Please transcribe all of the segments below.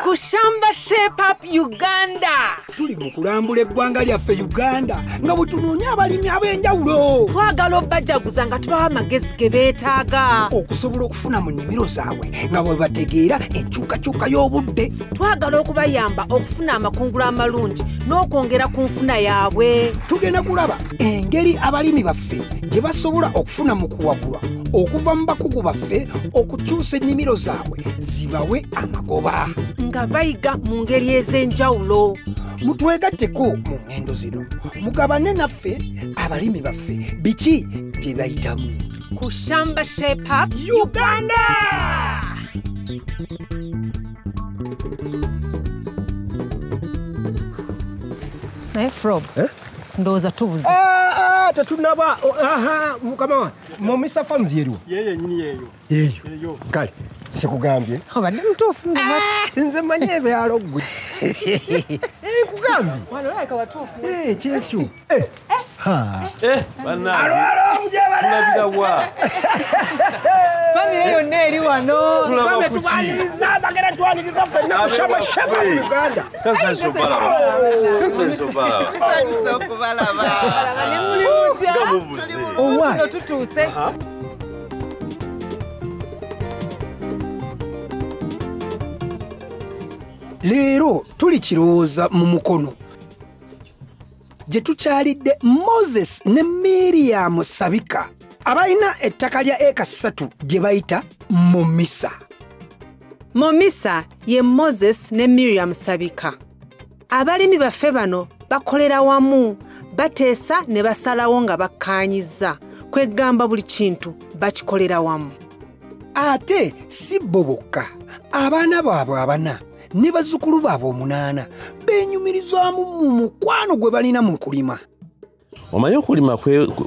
ku Shamba Shape Up Uganda. Tuli mu kulambula eggwanga lyaffe Uganda nga bwe tunoonya abalimi ab'enjawulo. Twagala obbajaguza nga tubawa amagezi ge beetaaga okusobola okufuna mu nnimiro zaabwe nga bwe bategeera enkyukakyuka y'obudde. Twagala okubayamba okufuna amakungula amalungi n'okwongera ku nfuna yaabwe. Tugenda kulaba engeri abalimi baffe gye basobola okufuna mu kuwabulwa okuva mu bakugu baffe okukyusa ennimiro zaabwe zibawe amagoba. Nga bayiga mu ngeri ez'enjawulo. Mutwegatteko mu ngendo zino mugabane naffe abalimi baffe biki bye bayitamu ku Shamba Shape Up Uganda. Naye Frob, ndowooza tubuze. Tetunaba mukama Momisa farms yeriwo. Yeye nyini yeyo. Yeyo. Kale sikugambye. Obadde mutuufu ng'ati. Nze manyi ebyalo ggwe. Kugambye. Wano like watuufu. Kyekyo. Bannange. Tulabira wa. Famire yonna eri wano. Tulaba ku ki. Bagera twanikiza ffenna ku Shamba Shape Up Uganda. Kansanso balaba. Balaba ne muli mutya. Owa. Tutuuse. Leero tuli Kirowoza mu Mukono gye tukyalidde Moses ne Miriam Sabika abalina ettaka lya eka 3 gye bayita Momisa. Momisa ye Moses ne Miriam Sabika. Abalimi baffe bano bakolera wamu, bateesa ne basalawo nga bakkaanyizza. Kwegamba buli kintu bakikolera wamu. Ate si bo bokka, abaana baabwe abana ne bazzukulu baabwe 8 beenyumirizaamu mu mukwano gwe balina mu kulima. Omanyi okulima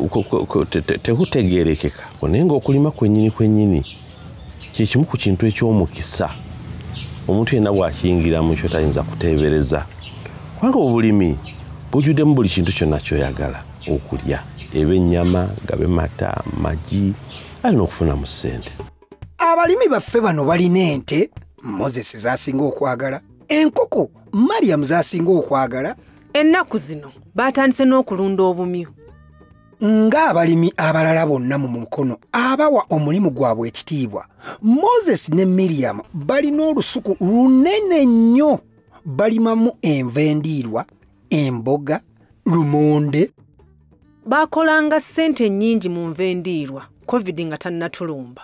tekutegeerekeka naye ng'okulima kwennyini kyekimu ku kintu eky'omukisa omuntu yenna bw'akiyingiramu kyo tayinza kuteebereza kubanga obulimi bujjuddemu buli kintu kyonna ky'oyagala okulya, eba ennyama, gabe mata, magi, alina okufunamu ssente. Abalimi baffe bano balina ente, Moses z'asinga okwagala, enkoko Miriam z'asinga okwagala. Ennaku zino baatandise n'okulunda obumyu. Ng'abalimi abalala bonna mu Mukono abawa omulimu gwabwe ekitiibwa, Moses ne Miriam balina olusuku lunene nnyo. Balimamu enva endiirwa, emboga, lumonde. Baakolanga ssente nnyingi mu nva endiirwa, COVID nga tannatulumba.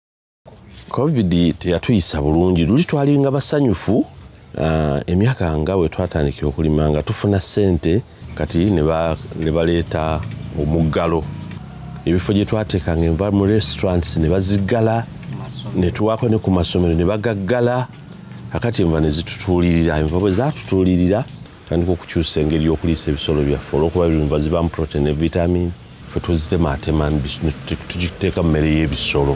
COVID teyatuyisa bulungi, luli twalinga basanyufu. Emyaka nga bwe twatandikira okulima nga tufuna ssente kati ne baleeta omuggalo. Ebifo gye twateekanga enva mu restaurants ne baziggala, ne tuwaako ne ku masomero ne bagaggala. Kakati enva ne zitutuulirira, enva bwe zaatutuulirira tandika okukyusa engeri y'okuliisa ebisolo byaffe olw'okuba enva zibaamu protein ne vitamin, ffe tuzitemaatema ne tugiteeka mu mmere y'ebisolo.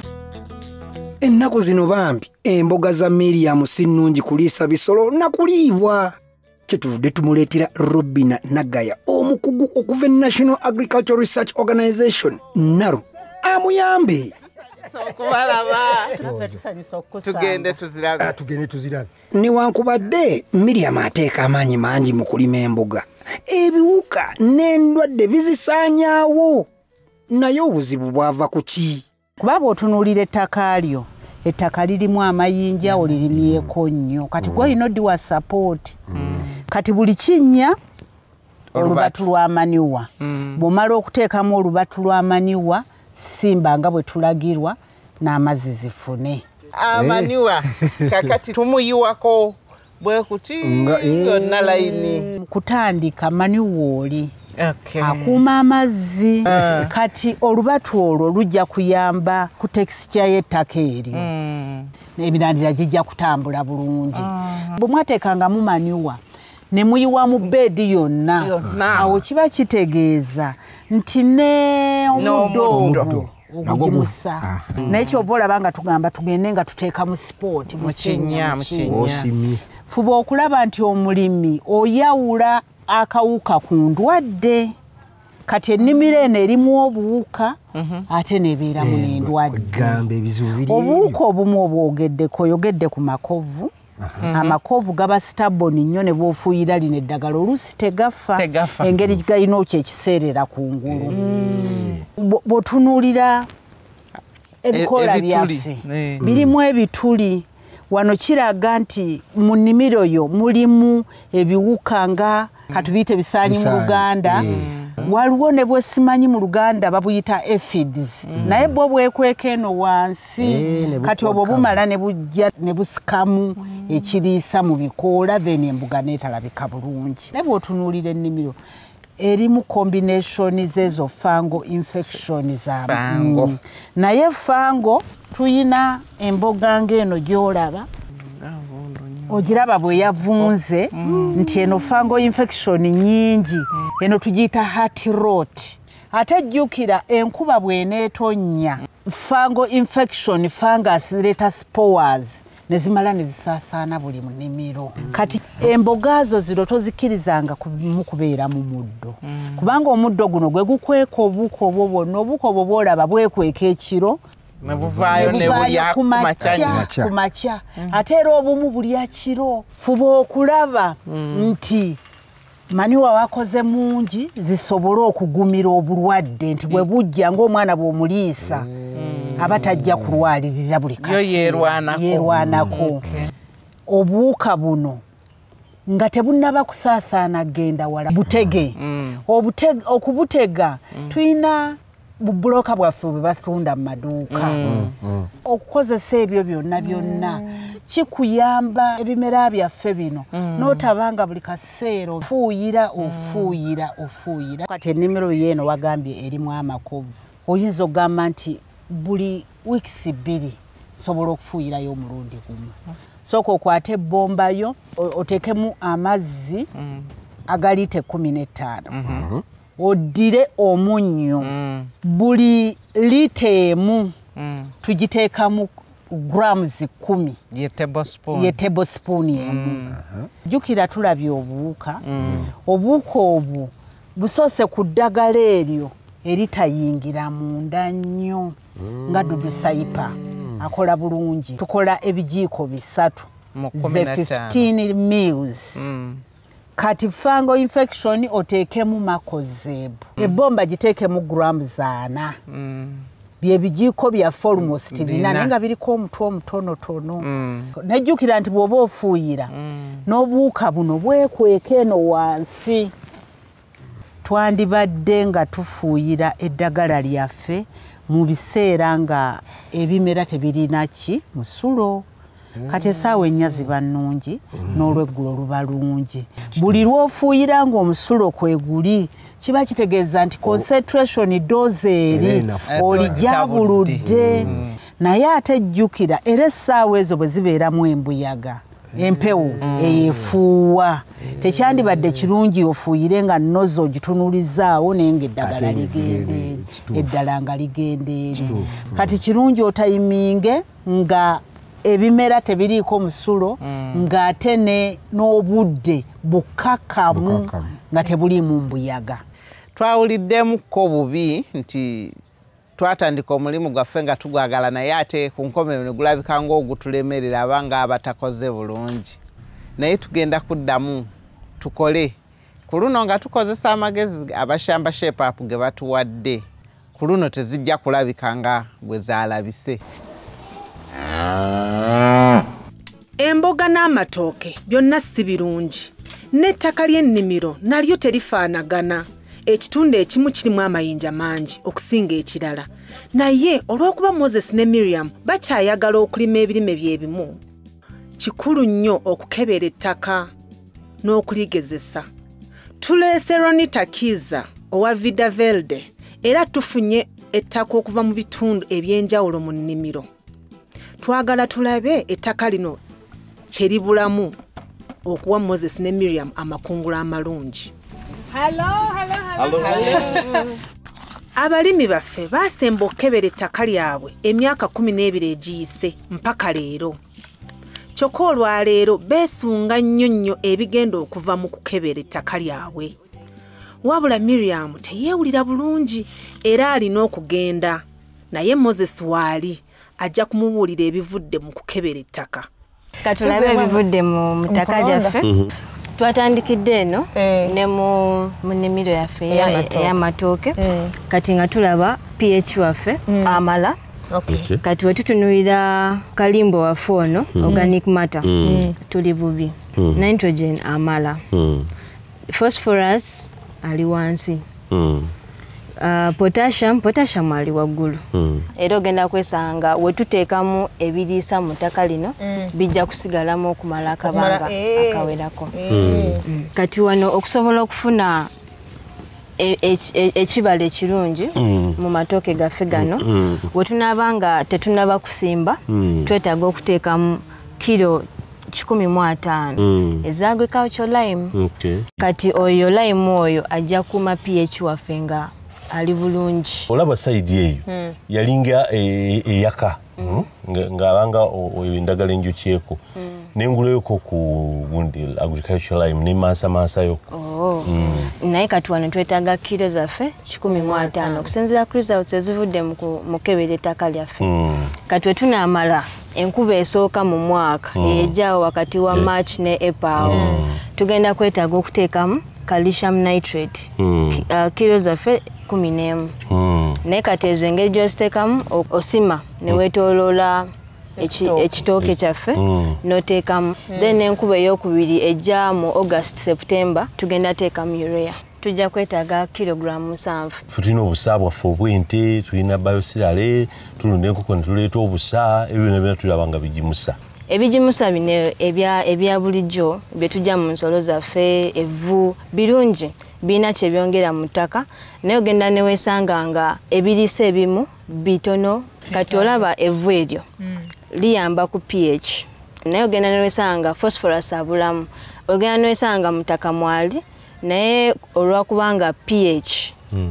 Ennaku zino bambi emboga za Miriam si nnungi kuliisa bisolo na kuliibwa. Kyetuvudde tumuleetera Robina Nagaya omukugu okuva National Agricultural Research Organization NARU amuyambe. Tugende tuzirabe. Newankubadde Miriam ateeka amaanyi mangi mu kulima emboga, ebiwuka n'endwadde bizisaanyaawo. Naye obuzibu bwava ku ki? Kuba bw'otunuulira ettaka lyo, ettaka lirimu amayinja olirimyeko nnyo. Kati gw'olina oddiwa support. Kati buli kinnya olubatu lwa maniwa. Bw'omala okuteekamu olubatu lwa maniwa, simba nga bwe tulagirwa n'amazzi zifune. Amaniwa kakati tumuyiwako bwe kuti yonna layini. Kutandika maniwa oli. Akuuma amazzi. Kati olubatu olwo lujja kuyamba ku texture y'ettaka eryo. Emirandira gijja kutambula bulungi. Bwe mwateekangamu maniwa ne muyiwa mu beedi yonna, awo kiba kitegeeza nti ne omuddo ogugimusa. Naye kyova olaba nga tugamba tugende nga tuteeka mu sport mu kinnya. Fuba okulaba nti omulimi oyawula akawuka ku ndwadde. Kati ennimiro eno erimu obuwuka ate nebeeramu n'endwadde. Obuwuka obumu obwogeddeko oyogedde ku makovu, amakovu gaba stubborn nnyo ne bw'ofuuyira lino eddagala oluusi tegafa engeri galina ekyekiseerera ku ngulu bw'otunuulira ebikoola byaffe birimu ebituli wano kiraga nti mu nnimiro yo mulimu ebiwuka nga katubiyite bisaanyi mu Luganda waliwo ne bwesimanyi mu Luganda babuyita aphids naye bwo bwekweka eno wansi kati obwo bumala ne bujja ne busikamu ekiriisa mu bikoola then embuga neetalabika bulungi naye bw'otunuulira ennimiro erimu combination zezo fungal infection za naye fungal tuyina emboga ng'eno gy'olaba ogiraba bwe yavunze nti eno fungal infection nyingi eno tugiyita heart rot ate jjukira enkuba bw'eneetonnya fungal infection fungus leeta spores nezimala nezisaasaana buli mu nnimiro kati emboga zo ziro tozikkirizanga kubeera mu muddo kubanga omuddo guno gwe gukweka obuko obwo bwonna obuko obwo bw'olaba bwekweka ekiro nebuvaayo nebulya kumakya ate era obumu bulya kiro fuba okulaba nti maniwa wakoze mungi zisobole okugumira obulwadde nti bwe bujja ng'omwana bw'omuliisa aba tajja kulwalirira buli kaseera yeerwanako obuwuka buno nga tebunnaba kusaasaana genda wala butege okubutega tuyina bubuloka bwaffe bwe batunda mu maduuka okukozesa ebyo byonna kikuyamba ebimera byaffe bino n'otabanga buli kaseera ofuuyira kati ennimiro yeeno wagambye erimu amakovu oyinza okugamba nti buli wiikisi 2 sobola okufuuyirayo omulundi gumu sooka okwate ebbomba yo oteekemu amazzi agaliite 15 oddire omunnyo buli liita emu tugiteekamu grams 10 ye tablespoon emu jjukira tulabye obuwuka obuwuka obwo busoose ku ddagala eryo eritayingira munda nnyo nga dudusaipa akola bulungi tukola ebijiiko 3 ze 15 mils kati fungal infection oteekemu makozebu ebbomba giteekemu grams 4 byebijiiko byaffe almost 4 naye nga biriko omutwe omutonotono nejjukira nti bw'oba ofuuyira n'obuwuka buno bwekweka eno wansi twandibadde nga tufuuyira eddagala lyaffe mu biseera nga ebimera tebirina musulo kati essaawa 4 ziba nnungi n'olweggulo luba lungi buli lw'ofuuyira ng'omusulo kweguli kiba kitegeeza nti concentration dose eri olijabuludde naye ate jjukira era essaawa ezo bwe zibeeramu embuyaga empewo eyefuuwa tekyandibadde kirungi ofuuyire nga nozo ogitunuulizaawo naye ng'eddagala ligende eddala nga ligenda eri kati kirungi otayiminge nga ebimera tebiriiko musulo ng'ate n'obudde bukakamu nga tebuliimu mbuyaga twawuliddemukko bubi nti twatandika omulimu gwaffe nga tugwagala naye ate ku nkomero ne gulabika ng'ogutulemerera abanga abatakoze bulungi naye tugenda kuddamu tukole ku luno nga tukozesa amagezi abashamba Shape Up ge batuwadde ku luno tezijja kulabika nga bwe zaalabise emboga n'amatooke byonna si birungi n'ettaka ly'ennimiro nalyo terifaanagana ekitundu ekimu kirimu amayinja mangi okusinga ekirala naye olw'okuba Moses ne Miriam bakyayagala okulima ebirime byebimu kikulu nnyo okukebera ettaka n'okuligezesa tuleese Ronita Kiza owa Vida Velde era tufunye ettaka okuva mu bitundu eby'enjawulo mu nnimiro twagala tulabe ettaka lino kyeribulamu okuwa Moses ne Miriam amakungula amalungi. Abalimi baffe baasemba okukebera ettaka lyabwe emyaka 12 egiyise mpaka leero. Kyokka olwaleero beesunga nnyo ebigenda okuva mu kukebera ettaka lyabwe. Wabula Miriam teyeewulira bulungi era alina okugenda naye Moses waali ajja kumubuulira ebivudde mu kukebera ettaka. katulabe ebivudde mu mutaka gyaffe twatandikidde eno ne mu nnimiro yaffe ey'amatooke kati nga tulaba pH waffe amala kati wetutunuulira kalimbo waffe ono organic matter tuli bubi nitrogen amala phosphorus ali wansi potassium ali waggulu era ogenda kwesanga wetuteekamu ebiriisa mu ttaka lino bijja kusigalamu okumala akabanga akawerako kati wano okusobola okufuna ekibala ekirungi mu matooke gaffe gano wetunaaba nga tetunaba kusimba twetaaga okuteekamu kilo 15 eza agricultural lime kati oyo lime oyo ajja kuuma pH waffe nga ali bulungi olaba sayidi eyo yalinga eyaka ng'abanga endagala enjokyeko nenguleyoko ku gundi agricultural lime nemansamansayo naye kati wano twetaaga kilo zaffe 15 okusinziira ku results ezivudde mu kebera ettaka lyaffe kati wetunaamala enkuba esooka mu mwaka ejjaawo wakati wa March ne April tugenda kwetaaga okuteekamu calcium nitrate kilo zaffe 11 naye kati ezo engeri gyoziteekamu osima ne weetooloola ekitooke kyaffe n'oteekamu then enkuba ey'okubiri ejja mu August September tugenda teekamu urea tujja kwetaaga kilogramu 7 tulina obusa bwaffe obw'ente tulina biosirale tulunda enkoko ne tuleeta obusa ebyo byonna tulaba nga bigimusa ebigimusa bino ebya bulijjo bye tujja mu nsolo zaffe evvu birungi birina kyebyongera mu ttaka naye ogenda ne weesanga nga ebiriisa ebimu bitono kati olaba evvu eryo liyamba ku pH naye ogenda ne weesanga phosphorus abulamu ogenda ne weesanga mu ttaka mwali naye olwakubanga pH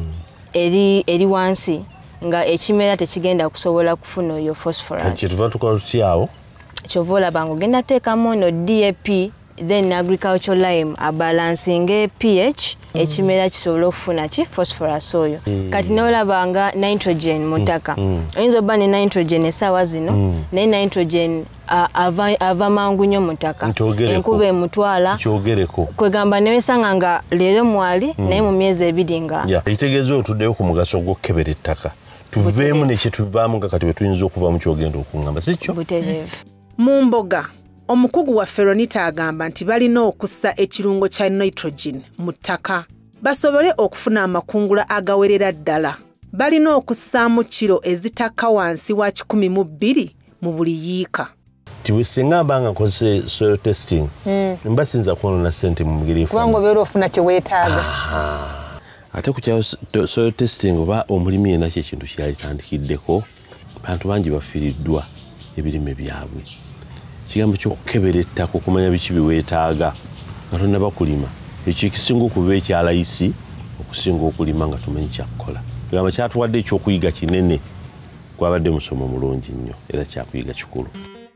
eri wansi nga ekimera tekigenda kusobola kufuna oyo phosphorus kyetuva tukola tutyawo kyova olaba nga ogenda teekamu ono DAP then agricultural lime abalansinga pH ekimera kisobola okufuna ki phosphorus oyo kati n'olaba nga nitrogen mu ttaka oyinza obba ne nitrogen essaawa zino naye nitrogen ava mangu nnyo mu ttaka enkuba emutwala kwegamba ne wesanga nga leero mwali naye mu myezi ebiri nga ekitegeeza otuddeyo ku mugaso gw'okukebera ettaka tuveemu nekyetuvaamu nga kati bwe tuyinza okuva mu kyogenda okuŋŋamba sikyo butereevu mu mboga omukugu wa Feronita agamba nti balina okussa ekirungo kya nitrogen mu ttaka basobole okufuna amakungula agawerera ddala balina okussaamu kiro ezitakka wansi wa 12 mu buli yiika tiwesenga mbanga nkozese soil testing mba sinza kuwona sente mu mugeri kubanga obeera ofuna kye weetaaga ate ku kya soil testing oba omulimi yenna ekintu kyalitandikiddeko bantu bangi bafiiriddwa ebirime byabwe kigambo ky'okukebera ettaka okumanya biki biweetaaga nga tonnaba kulima ekyo ekisinga okuba ekyalayisi okusinga okulima nga tumanyi kyakukola kigambo kyatuwadde ekyokuyiga kinene gwabadde musomo mulungi nnyo era kyakuyiga kikulu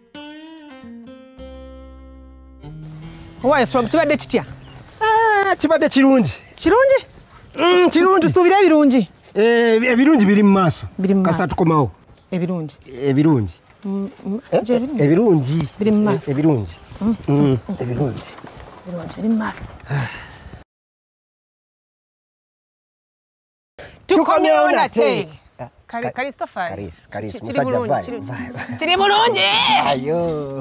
Why from kibadde kitya? Kibadde kirungi. Kirungi? Kirungi suubira ebirungi. Ebirungi biri mu maaso. Kasita tukomawo. Ebirungi. Ebirungi. Ebirungi. Biri mu maaso. Ebirungi. Ebirungi. Biri mu maaso. Tukomyewo nate. Kali safari. Kiri bulungi. Kiri bulungi. Ayo.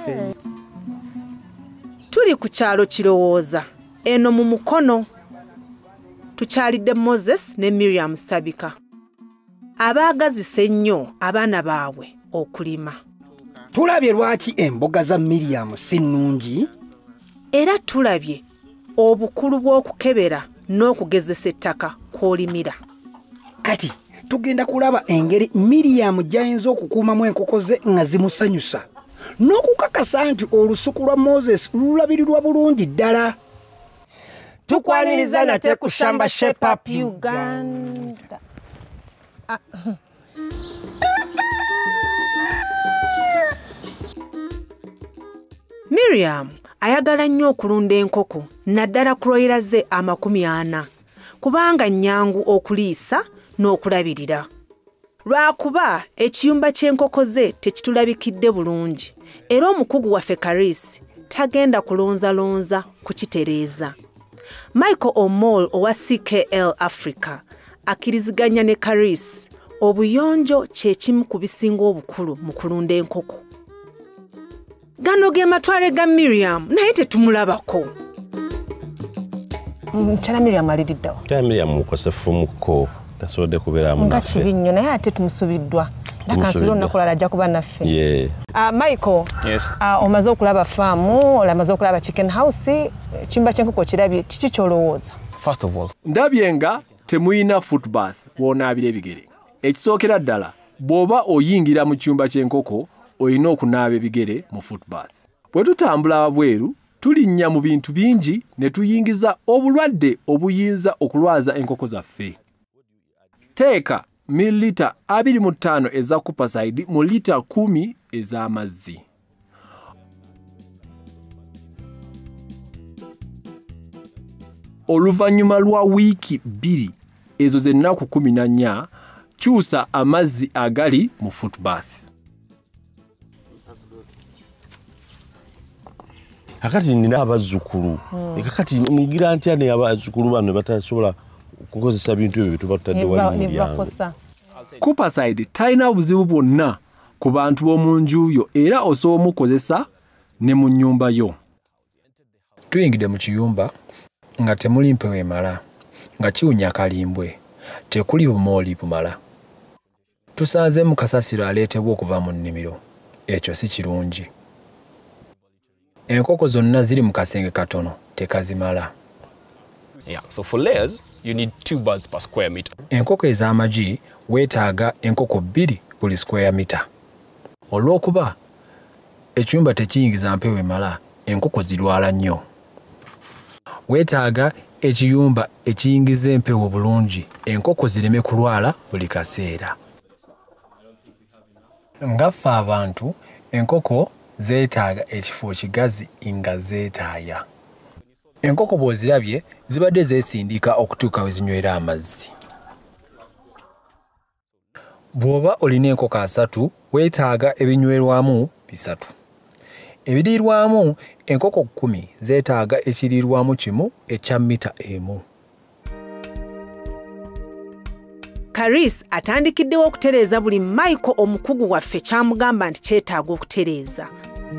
Tuli ku kyalo Kirowoza eno mu Mukono tukyalidde Moses ne Miriam Sabika abaagazisa ennyo abaana baabwe okulima. Tulabye lwaki emboga za Miriam si nnungi era tulabye obukulu bw'okukebera n'okugezesa ettaka kw'olimira. Kati tugenda kulaba engeri Miriam gy'ayinza okukuumamu enkoko ze nga zimusanyusa n'okukakasa nti olusuku lwa Moses lulabirirwa bulungi ddala. Tukwaniriza nate ku Shamba Shape Up Uganda. Miriam ayagala nnyo okulunda enkoko naddala kuloyera ze 40 kubanga nnyangu okuliisa n'okulabirira. lwakuba ekiyumba ky'enkoko ze tekitulabikidde bulungi era omukugu waffe Caris tagenda kulonzalonza kukitereeza. Michael O'Mall owa CKL Africa akkiriziganya ne Caris obuyonjo kyekimu ku bisinga obukulu mu kulunda enkoko. Gano ge matwale ga Miriam naye tetumulabako. Nkyala Miriam aliriddawo. Kya Miriam mukosefu muko tasobodde kubeera mu nga kibi nnyo naye ate tumusubiddwa. Ndakansubira olunaku lwala ajja kuba naffe. Michael, omaze okulaba faamu, olamaze okulaba chicken house, ekiyumba ky'enkoko kirabye, kiki ky'olowooza? First of all, ndabye nga temuyina foot bath w'onaabira ebigere. Ekisookera ddala bw'oba oyingira mu kiyumba ky'enkoko olina okunaaba ebigere mu foot bath. Bwe tutambula wabweru tulinnya mu bintu bingi ne tuyingiza obulwadde obuyinza okulwaza enkoko zaffe. Teeka mililita 25 eza kupaside mu lita 10 ez'amazzi. Oluvannyuma lwa wiiki 2 ezo z'ennaku 14 kyusa amazzi agali mu foot bath. Kakati nina abazzukulu. Kakati mugira ntya ne abazzukulu bano batasobola kukozesa bintu ebyo tuba tutadde wali mu byangu. Kupaside talina buzibu bwonna ku bantu b'omu nju yo era osobola omukozesa ne mu nnyumba yo. Tuyingidde mu kiyumba nga temuli mpewo emala, nga kiwunya kalimbwe, tekuli bumooli bumala. Tusanzeemu kasasiro aleetebwa okuva mu nnimiro. Ekyo si kirungi. Enkoko zonna ziri mu kasenge katono, tekazimala. yeah, so for layers, you need 2 birds per square meter. Enkoko ez'amagi weetaaga enkoko 2 buli square meter. Olw'okuba ekiyumba tekiyingiza mpewo emala, enkoko zirwala nnyo. Weetaaga ekiyumba ekiyingiza empewo bulungi, enkoko zireme kulwala buli kaseera. Ngaffe abantu, enkoko zeetaaga ekifo kigazi nga zeetaaya. Enkoko bw'ozirabye zibadde zeesindika okutuuka we zinywera amazzi. Bw'oba olina enkoko 3, weetaaga ebinywerwamu 3. Ebiriirwamu enkoko 10 zeetaaga ekiriirwamu kimu ekya mita 1. Caris atandikiddewo okutereeza buli Michael omukugu waffe kyamugamba nti kyetaaga okutereeza.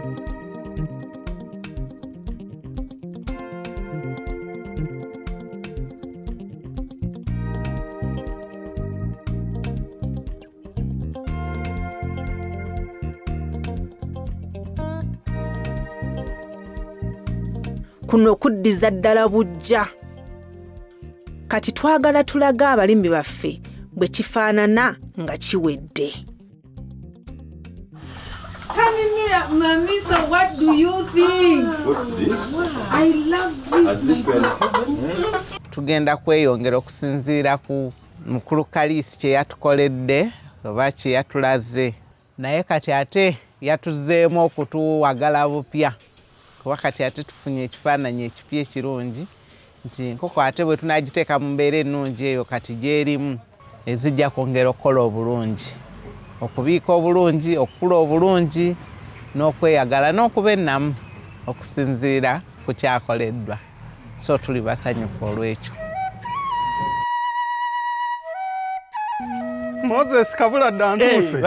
Kuno kuddiza ddala bujja. Kati twagala tulaga abalimi baffe bwe kifaanana nga kiwedde. Momisa, what do you think? What's this? I love this. Tugenda kweyongera okusinziira ku mukulu Caris kye yatukoledde oba kye yatulaze. Naye kati ate yatuzeemu okutuwagala bupya. Kuba kati ate tufunye ekifaananyi ekipya ekirungi nti enkoko ate bwe tunaagiteeka mu mbeera ennungi eyo kati gy'erimu ezijja kwongera okukola obulungi, okubiika obulungi, okukula obulungi n'okweyagala n'okuba ennamu okusinziira ku kyakoleddwa. So tuli basanyufu olw'ekyo. Moses kabula danduse.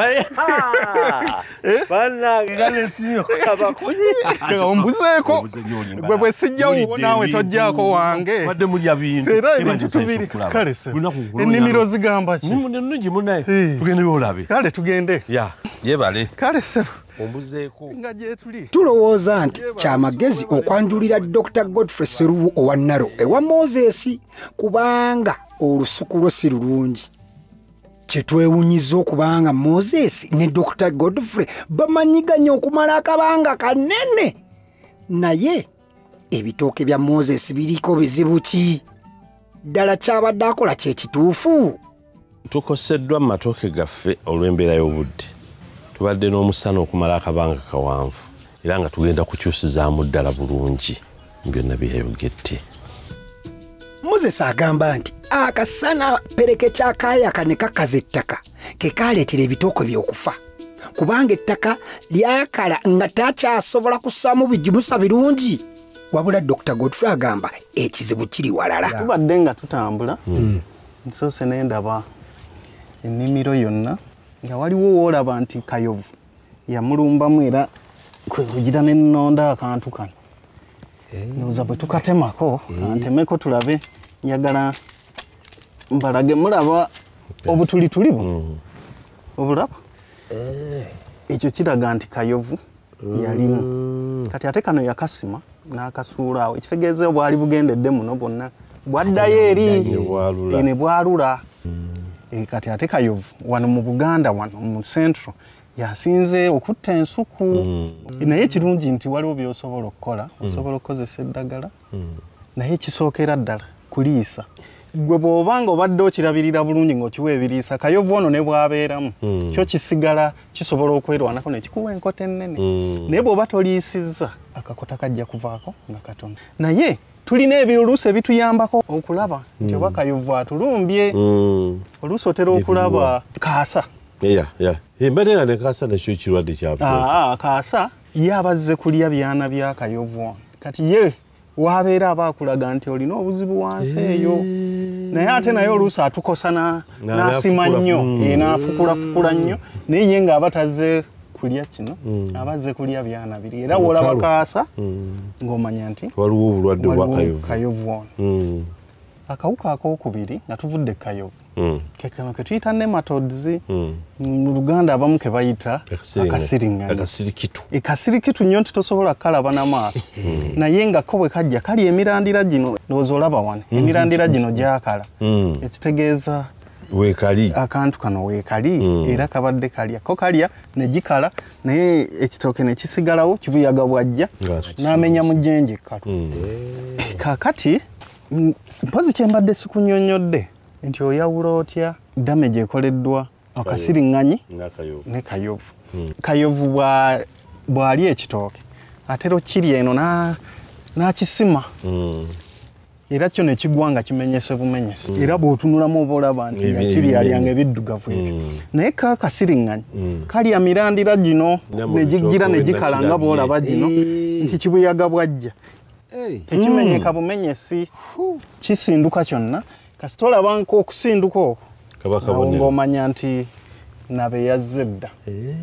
Bana gale sinyo kaba kunyi. Ombuzeeko. Bwe sijjawo naawe tojjaako wange. Wadde mulya bintu. Era ebintu tubiri. Kale se. Ennimiro zigamba ki? Nnungi munaye. Tugende byolabe. Kale tugende. Ya, yebale. Kale se. Ombuzeeko. Nga gye tuli. Tulowooza nti kyamagezi okwanjulira Dr. Godfrey Seruwu owa Naro ewa Moses kubanga olusuku lwo si lulungi. Kyetwewunyiza okubanga Moses ne Dr. Godfrey bamanyiganya okumala akabanga kanene. Naye ebitooke bya Moses biriko bizibu ki? Ddala kyabadde akola kye kituufu? Tukoseddwa mu matooke gaffe olw'embeera y'obudde. Tubadde n'omusana okumala akabanga kawanvu era nga tugenda kukyusizaamu ddala bulungi byonna byeyogedde. Moses agamba nti akasana pereke kyakaayaka ne kakaza ettaka ke kaleetera ebitooko by'okufa kubanga ettaka lyakala nga takyasobola kussaamu bigimusa birungi wabula Dr. Godfrey agamba ekizibu kiri walala. Tubadde nga tutambula nsoose ne ndaba ennimiro yonna nga waliwo woolaba nti kayovu yamulumbamu era kugira n'ennonda akantu kano. Ndowooza bwe tukatemako kantemeko tulabe njagala mbalage mulaba obutulituli buno obulaba ekyo kiraga nti kayovu yalimu kati ate kano yakasima n'akasuula awo ekitegeeza bwali bugendedde muno bwonna bwaddayo eri ne bwalula kati ate kayovu wano mu Buganda wano mu Central yasinze okutta ensuku naye kirungi nti waliwo by'osobola okukola osobola okukozesa eddagala naye kisookera ddala kuliisa gwe bw'obanga obadde okirabirira bulungi ng'okiwa ebiriisa kayovu ono ne bw'abeeramu kyo kisigala kisobola okwerwanako ne kikuwa enkota ennene naye bw'oba toliisizza akakota kajja kuvaako nga katono naye tulina ebiruusi ebituyambako okulaba nti oba kayovu atulumbye oluusi otera okulaba kaasa embeera ne kaasa nakyo kirwadde kyabwe kaasa ye abazze kulya byana bya kayovu ono kati ye wabeera aba akulaga nti olina obuzibu wansi eyo naye ate naye oluusi atukosa n'asima nnyo n'afukula nnyo naye ye ng'aba tazze kulya kino abazze kulya byana biri era w'olaba kaasa ng'omanya nti waliwo obulwadde bwa kayovu ono akawuka ak'okubiri nga tuvudde kayovu kekano ke tuyita nematodes mu Luganda abamu ke bayita akasirikitu nnyo nti tosobola kalaba n'amaaso naye nga ko bwe kajja kali emirandira gino ndowooza olaba wano emirandira gino gyakala ekitegeeza weekali akantu kano weekali era kabadde kalya ko kalya ne gikala naye ekitooke ne kisigalawo kibuyaga bwajja n'amenya mu jjenje ekkalu kakati mpozi kyembadde sikunnyonnyodde nti oyawula otya damage ekoleddwa akasiriŋŋanyi ne kayovu kayovu bw'ali ekitooke atera okirya eno n'akisima era kyo ne kigwa nga kimenyese bumenyese era bw'otunulamu oba olaba nti yakiryalyanga ebiddugavu ebyo naye kakasiriŋŋanyi kalya mirandira gino ne gijjira ne gikala nga bw'olaba gino nti kibuyaga bwajja tekimenyeka bumenyesi kisinduka kyonna kasita olabanka okusinduka okwo ng'omanya nti nabe yazze dda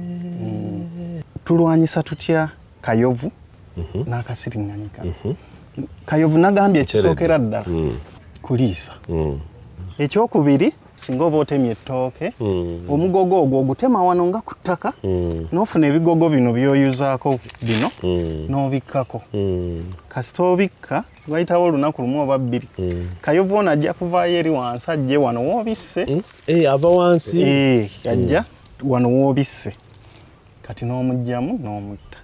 tulwanyisa tutya kayovu n'akasiriŋŋanyi kano kayovu nagambye ekisookera ddala kuliisa ekyokubiri singa oba otemye ettooke omugogo ogwo ogutema wano nga ku ttaka n'ofuna ebigogo bino by'oyuzaako bino n'obikkako kasita obikka wayitawo olunaku lumu oba bbiri kayovu ono ajja kuvaayo eri wansi ajje wano woobisse ava wansi ajja wano woobisse kati n'omugyamu n'omutta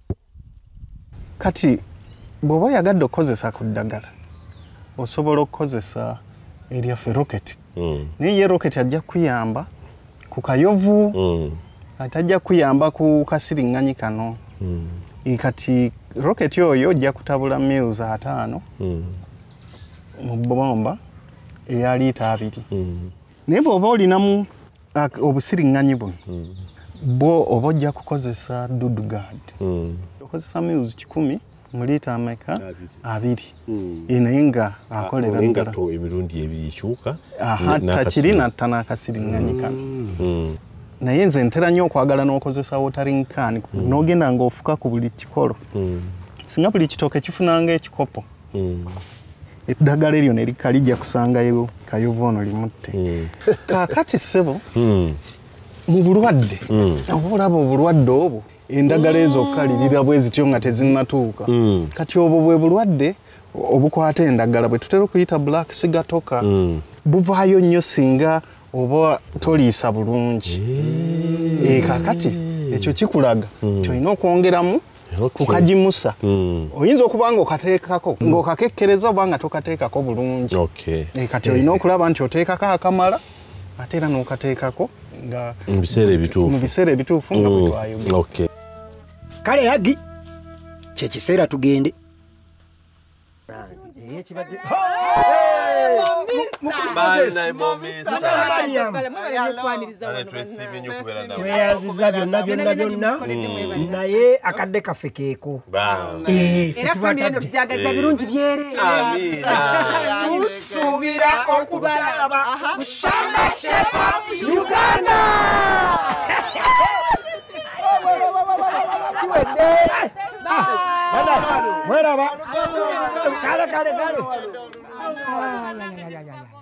kati bw'oba oyagadde okukozesa ku ddagala osobola okukozesa eryaffe roketi naye ye roketi ajja kuyamba ku kayovu atajja kuyamba ku kasiriŋŋanyi kano kati roketi oyo ojja kutabula mils 5 mu bomba eya liita 2 naye bw'oba olinamu obusiriŋŋanyi buno bwo oba ojja kukozesa dudugad okozesa mils 10 mu liita ameka 2 naye nga akolera ddala emirundi ebiri ekyuka takiri natta n'akasiriŋŋanyi kano naye nze ntera nnyo okwagala n'okozesa watering can n'ogenda ng'ofuka ku buli kikolo singa buli kitooke kifunanga ekikopo eddagala eryo ne likka lijja kusangayo kayovu ono limutte kaakati ssebo mu bulwadde oba olaba obulwadde obwo endagala ezo okkalirira bwe zityo nga tezinnatuuka kati obwo bwe bulwadde obukwata endagala bwe tutera okuyita black sigatoka buvaayo nnyo singa oba toliisa bulungi kaakati ekyo kikulaga kyolina okwongeramu kukagimusa oyinza okuba nga okateekako ng'okakekkereza oba nga tokateekako bulungi kati olina okulaba nti oteekako akamala ate era n'okateekako nga mu biseera ebituufu nga bwe twayogera kale yagi kyekiseera tugende Bana Momisa. Tweyaziza byonna naye akadde kaffe keeko. Era famire eno tujagaza birungi byere. Tusuubira okubalaba ku Shamba Shape Up Uganda. Mweraba. Kale.